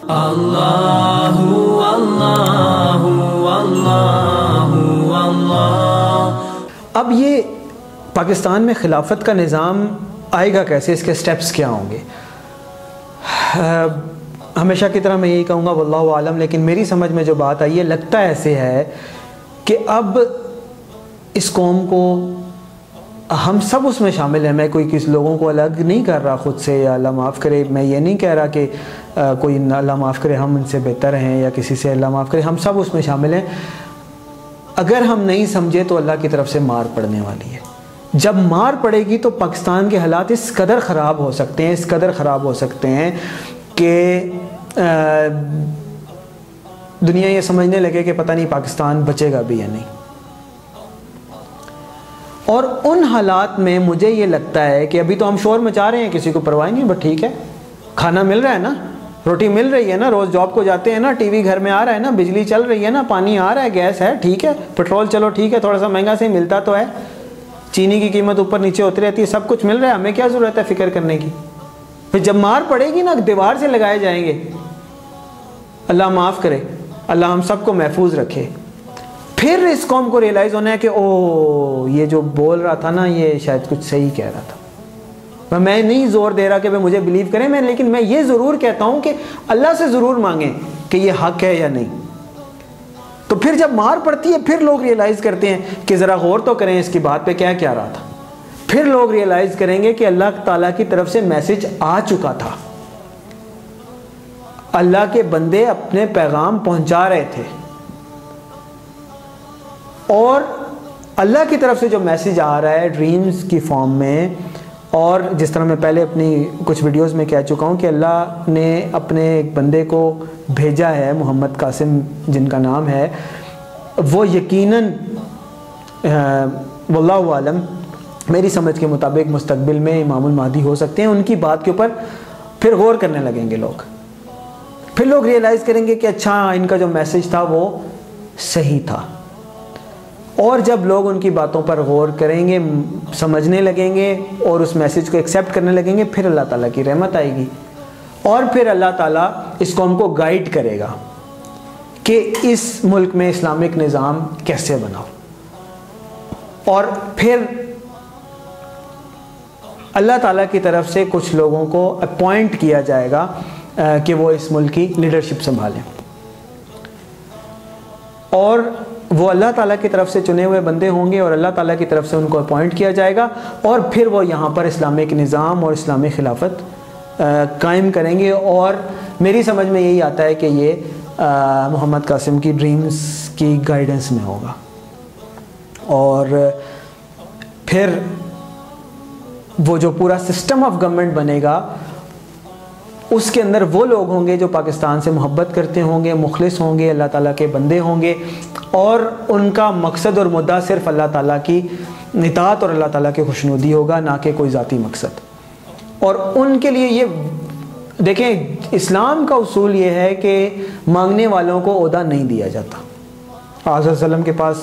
اللہ اللہ اللہ اللہ۔ اب یہ پاکستان میں خلافت کا نظام آئے گا کیسے، اس کے سٹیپس کیا ہوں گے؟ ہمیشہ کی طرح میں یہی کہوں گا واللہ عالم، لیکن میری سمجھ میں جو بات آئی ہے لگتا ایسے ہے کہ اب اس قوم کو ہم سب اس میں شامل ہیں۔ میں کوئی کسی لوگوں کو الگ نہیں کر رہا خود سے، یا اللہ معاف کرے میں یہ نہیں کہہ رہا کہ کوئی اللہ معاف کرے ہم ان سے بہتر ہیں یا کسی سے اللہ معاف کرے، ہم سب اس میں شامل ہیں۔ اگر ہم نہیں سمجھے تو اللہ کی طرف سے مار پڑنے والی ہے۔ جب مار پڑے گی تو پاکستان کے حالات اس قدر خراب ہو سکتے ہیں، اس قدر خراب ہو سکتے ہیں کہ دنیا یہ سمجھنے لگے کہ پتہ نہیں پاکستان بچے گا بھی یا نہیں۔ اور ان حالات میں مجھے یہ لگتا ہے کہ ابھی تو ہم شور مچا رہے ہیں، کسی کو پرواہ نہیں، بٹ ٹھیک ہے، کھانا مل رہا ہے نا، روٹی مل رہی ہے نا، روز جاب کو جاتے ہیں نا، ٹی وی گھر میں آ رہا ہے نا، بجلی چل رہی ہے نا، پانی آ رہا ہے، گیس ہے، ٹھیک ہے، پیٹرول چلو ٹھیک ہے تھوڑا سا مہنگا سے ملتا تو ہے، چینی کی قیمت اوپر نیچے ہوتی رہتی ہے، سب کچھ مل رہا ہے، ہمیں کیا ضرورت ہے فکر کرنے کی؟ پھر جب مار پڑے گی نا دیوار سے لگائے جائیں گے۔ اللہ معاف کرے، اللہ ہم سب کو محفوظ رکھے۔ پھر اس قوم کو ریئلائز ہونا ہے کہ او یہ جو بول رہا تھا نا یہ شاید کچھ صحیح کہہ رہا تھا۔ میں نہیں زور دے رہا کہ مجھے بلیو کریں، لیکن میں یہ ضرور کہتا ہوں کہ اللہ سے ضرور مانگیں کہ یہ حق ہے یا نہیں۔ تو پھر جب مار پڑتی ہے پھر لوگ ریئلائز کرتے ہیں کہ ذرا غور تو کریں اس کی بات پہ کیا کیا رہا تھا۔ پھر لوگ ریئلائز کریں گے کہ اللہ تعالیٰ کی طرف سے میسج آ چکا تھا، اللہ کے بندے اپنے پیغام پہنچا رہے تھے، اور اللہ کی طرف سے جو میسج آ رہا ہے ڈریمز کی فارم میں، اور جس طرح میں پہلے اپنی کچھ ویڈیوز میں کہہ چکا ہوں کہ اللہ نے اپنے ایک بندے کو بھیجا ہے، محمد قاسم جن کا نام ہے، وہ یقیناً واللہ عالم میری سمجھ کے مطابق مستقبل میں امام المہدی ہو سکتے ہیں۔ ان کی بات کے اوپر پھر غور کرنے لگیں گے لوگ، پھر لوگ ریئلائز کریں گے کہ اچھا ان کا جو میسج تھا وہ صحیح تھا۔ اور جب لوگ ان کی باتوں پر غور کریں گے، سمجھنے لگیں گے اور اس میسج کو ایکسیپٹ کرنے لگیں گے، پھر اللہ تعالیٰ کی رحمت آئے گی، اور پھر اللہ تعالیٰ اس قوم کو گائیڈ کرے گا کہ اس ملک میں اسلامک نظام کیسے بناؤ۔ اور پھر اللہ تعالیٰ کی طرف سے کچھ لوگوں کو اپوائنٹ کیا جائے گا کہ وہ اس ملک کی لیڈرشپ سنبھالیں، اور وہ اللہ تعالیٰ کی طرف سے چنے ہوئے بندے ہوں گے، اور اللہ تعالیٰ کی طرف سے ان کو اپوائنٹ کیا جائے گا، اور پھر وہ یہاں پر اسلامک نظام اور اسلامی خلافت قائم کریں گے۔ اور میری سمجھ میں یہی آتا ہے کہ یہ محمد قاسم کی ڈریمز کی گائیڈنس میں ہوگا، اور پھر وہ جو پورا سسٹم آف گورنمنٹ بنے گا اس کے اندر وہ لوگ ہوں گے جو پاکستان سے محبت کرتے ہوں گے، مخلص ہوں گے، اللہ تعالیٰ کے بندے ہوں گے، اور ان کا مقصد اور مدعا صرف اللہ تعالیٰ کی اطاعت اور اللہ تعالیٰ کی خوشنودی ہوگا، نہ کہ کوئی ذاتی مقصد۔ اور ان کے لیے یہ دیکھیں، اسلام کا اصول یہ ہے کہ مانگنے والوں کو عہدہ نہیں دیا جاتا۔ آپ صلی اللہ علیہ وسلم کے پاس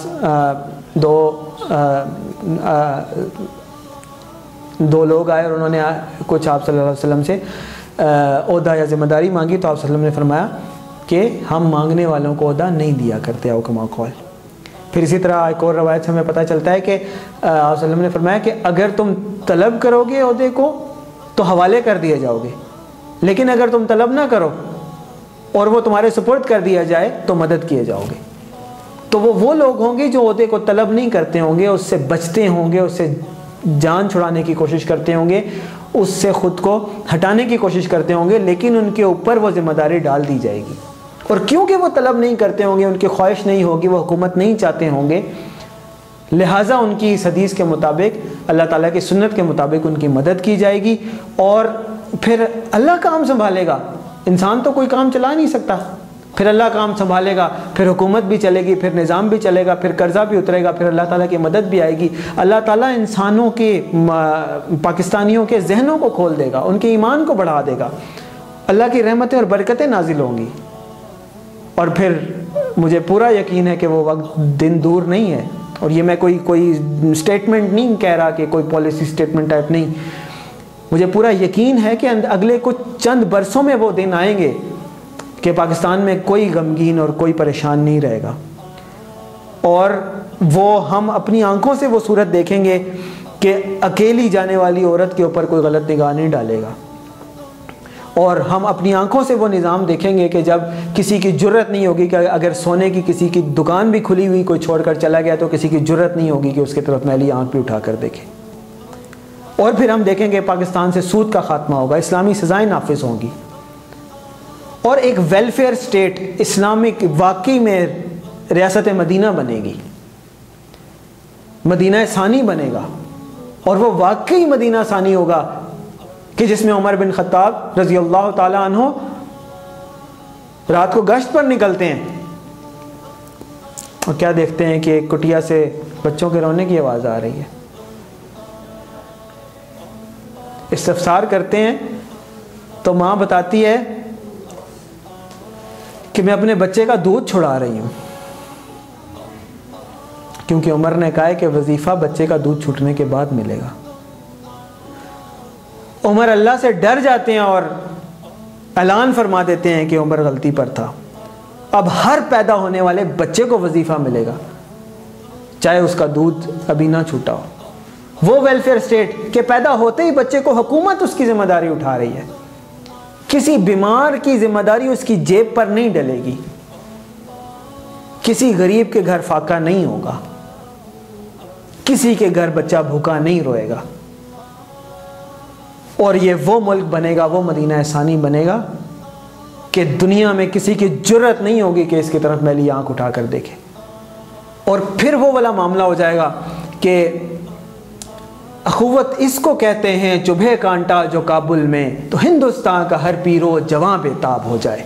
دو لوگ آئے اور انہوں نے کچھ آپ صلی اللہ علیہ وسلم سے عہدہ یا ذمہ داری مانگی، تو آپ صلی اللہ علیہ وسلم نے فرمایا کہ ہم مانگنے والوں کو عہدہ نہیں دیا کرتے، او کما قال۔ پھر اسی طرح ایک اور روایت سے ہمیں پتہ چلتا ہے کہ آپ صلی اللہ علیہ وسلم نے فرمایا کہ اگر تم طلب کرو گے عہدے کو تو حوالے کر دیے جاؤ گے، لیکن اگر تم طلب نہ کرو اور وہ تمہارے سپرد کر دیا جائے تو مدد کیے جاؤ گے۔ تو وہ لوگ ہوں گے جو عہدے کو طلب نہیں کرتے ہوں گے، اس سے بچتے ہوں گے، اس سے جان چھڑانے کی کوشش کرتے ہوں گے، اس سے خود کو ہٹانے کی کوشش کرتے ہوں گے، لیکن ان کے اوپر وہ ذمہ داری ڈال دی جائے گی۔ اور کیونکہ وہ طلب نہیں کرتے ہوں گے، ان کی خواہش نہیں ہوگی، وہ حکومت نہیں چاہتے ہوں گے، لہٰذا ان کی اس حدیث کے مطابق، اللہ تعالیٰ کی سنت کے مطابق ان کی مدد کی جائے گی، اور پھر اللہ کام سنبھالے گا۔ انسان تو کوئی کام چلا نہیں سکتا، پھر اللہ کام سنبھالے گا، پھر حکومت بھی چلے گی، پھر نظام بھی چلے گا، پھر قرضہ بھی اترے گا، پھر اللہ تعالیٰ کی مدد بھی آئے گی۔ اللہ تعالیٰ انسانوں کے، پاکستانیوں کے ذہنوں کو کھول دے گا، ان کے ایمان کو بڑھا دے گا، اللہ کی رحمتیں اور برکتیں نازل ہوں گی، اور پھر مجھے پورا یقین ہے کہ وہ وقت دن دور نہیں ہے۔ اور یہ میں کوئی سٹیٹمنٹ نہیں کہہ رہا کہ کوئی پالیسی سٹیٹمنٹ ٹائپ نہیں، مجھے پورا یقین ہے کہ اگلے کچھ چند برسوں میں وہ دن آئیں گے کہ پاکستان میں کوئی غمگین اور کوئی پریشان نہیں رہے گا، اور وہ ہم اپنی آنکھوں سے وہ صورت دیکھیں گے کہ اکیلی جانے والی عورت کے اوپر کوئی غلط نگاہ نہیں ڈالے گا، اور ہم اپنی آنکھوں سے وہ نظام دیکھیں گے کہ جب کسی کی جرت نہیں ہوگی کہ اگر سونے کی کسی کی دکان بھی کھلی ہوئی کوئی چھوڑ کر چلا گیا تو کسی کی جرت نہیں ہوگی کہ اس کی طرف میلی آنکھ بھی اٹھا کر دیکھے۔ اور پھر ہم دیکھیں گے پاکستان سے سود کا خاتمہ ہوگا، اسلامی سزائیں نافذ ہوں گی، اور ایک ویلفیئر سٹیٹ اسلامک واقعی میں ریاست مدینہ بنے گی، مدینہ ثانی بنے گا، اور وہ واقعی مدینہ ثانی ہوگا کہ جس میں عمر بن خطاب رضی اللہ تعالی عنہ رات کو گشت پر نکلتے ہیں اور کیا دیکھتے ہیں کہ ایک کٹیا سے بچوں کے رونے کی آواز آ رہی ہے، استفسار کرتے ہیں تو ماں بتاتی ہے کہ میں اپنے بچے کا دودھ چھڑا رہی ہوں، کیونکہ عمر نے کہا ہے کہ وظیفہ بچے کا دودھ چھوٹنے کے بعد ملے گا۔ عمر اللہ سے ڈر جاتے ہیں اور اعلان فرما دیتے ہیں کہ عمر غلطی پر تھا، اب ہر پیدا ہونے والے بچے کو وظیفہ ملے گا چاہے اس کا دودھ ابھی نہ چھوٹا ہو۔ وہ ویلفیئر سٹیٹ کہ پیدا ہوتے ہی بچے کو حکومت اس کی ذمہ داری اٹھا رہی ہے، کسی بیمار کی ذمہ داری اس کی جیب پر نہیں ڈلے گی، کسی غریب کے گھر فاقہ نہیں ہوگا، کسی کے گھر بچہ بھوکا نہیں روئے گا، اور یہ وہ ملک بنے گا، وہ مدینہ ثانی بنے گا کہ دنیا میں کسی کی جرت نہیں ہوگی کہ اس کی طرف میلی آنکھ اٹھا کر دیکھے۔ اور پھر وہ والا معاملہ ہو جائے گا کہ اخوت اس کو کہتے ہیں چبھے کانٹا جو کابل میں، تو ہندوستان کا ہر پیرو جواں بے تاب ہو جائے،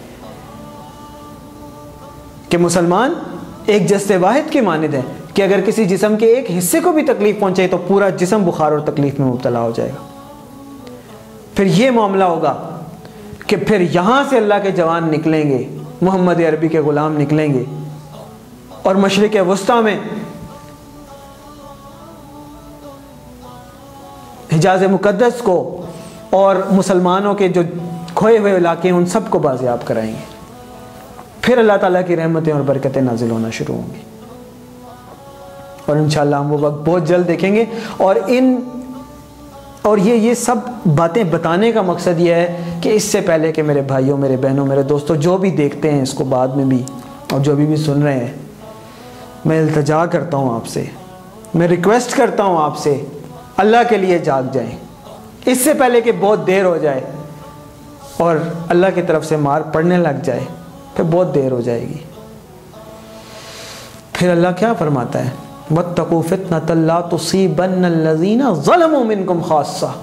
کہ مسلمان ایک جسد واحد کے مانند ہیں کہ اگر کسی جسم کے ایک حصے کو بھی تکلیف پہنچے تو پورا جسم بخار اور تکلیف میں مبتلا ہو جائے گا۔ پھر یہ معاملہ ہوگا کہ پھر یہاں سے اللہ کے جوان نکلیں گے، محمد عربی کے غلام نکلیں گے، اور مشرق وسطیٰ میں حجاز مقدس کو اور مسلمانوں کے جو کھوئے ہوئے علاقے ہیں ان سب کو بازیاب کرائیں گے، پھر اللہ تعالیٰ کی رحمتیں اور برکتیں نازل ہونا شروع ہوں گی، اور انشاءاللہ ہم وہ وقت بہت جلد دیکھیں گے۔ اور یہ سب باتیں بتانے کا مقصد یہ ہے کہ اس سے پہلے کہ میرے بھائیوں، میرے بہنوں، میرے دوستوں جو بھی دیکھتے ہیں اس کو بعد میں بھی اور جو بھی سن رہے ہیں، میں التجا کرتا ہوں آپ سے، میں ریکویسٹ کرتا ہوں آپ سے، اللہ کے لیے جاگ جائیں اس سے پہلے کہ بہت دیر ہو جائے اور اللہ کی طرف سے مار پڑنے لگ جائے، پھر بہت دیر ہو جائے گی۔ پھر اللہ کیا فرماتا ہے؟ وَاتَّقُوا فِتْنَةً لَا تُصِيبَنَّ الَّذِينَ ظَلَمُوا مِنْكُمْ خَاصَّةً،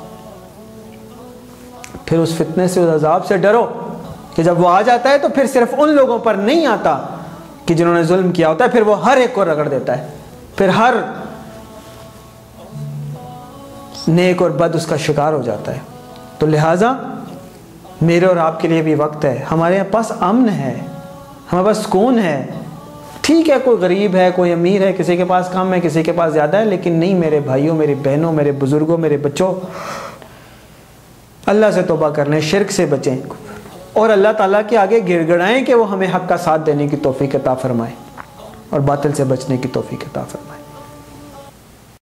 پھر اس فتنے سے، اس عذاب سے ڈرو کہ جب وہ آ جاتا ہے تو پھر صرف ان لوگوں پر نہیں آتا کہ جنہوں نے ظلم کیا ہوتا ہے، پھر وہ ہر ایک کو رگڑ دیتا ہے، پھر ہر نیک اور بد اس کا شکار ہو جاتا ہے۔ تو لہٰذا میرے اور آپ کے لیے بھی وقت ہے، ہمارے پاس امن ہے، ہمارے پاس سکون ہے۔ ٹھیک ہے کوئی غریب ہے، کوئی امیر ہے، کسی کے پاس کم ہے، کسی کے پاس زیادہ ہے، لیکن نہیں میرے بھائیوں، میری بہنوں، میرے بزرگوں، میرے بچوں، اللہ سے توبہ کر لیں، شرک سے بچیں، اور اللہ تعالیٰ کے آگے گر گڑائیں کہ وہ ہمیں حق کا ساتھ دینے کی توفیق عطا فرمائے اور باطل سے بچنے کی توفیق عطا فرمائے۔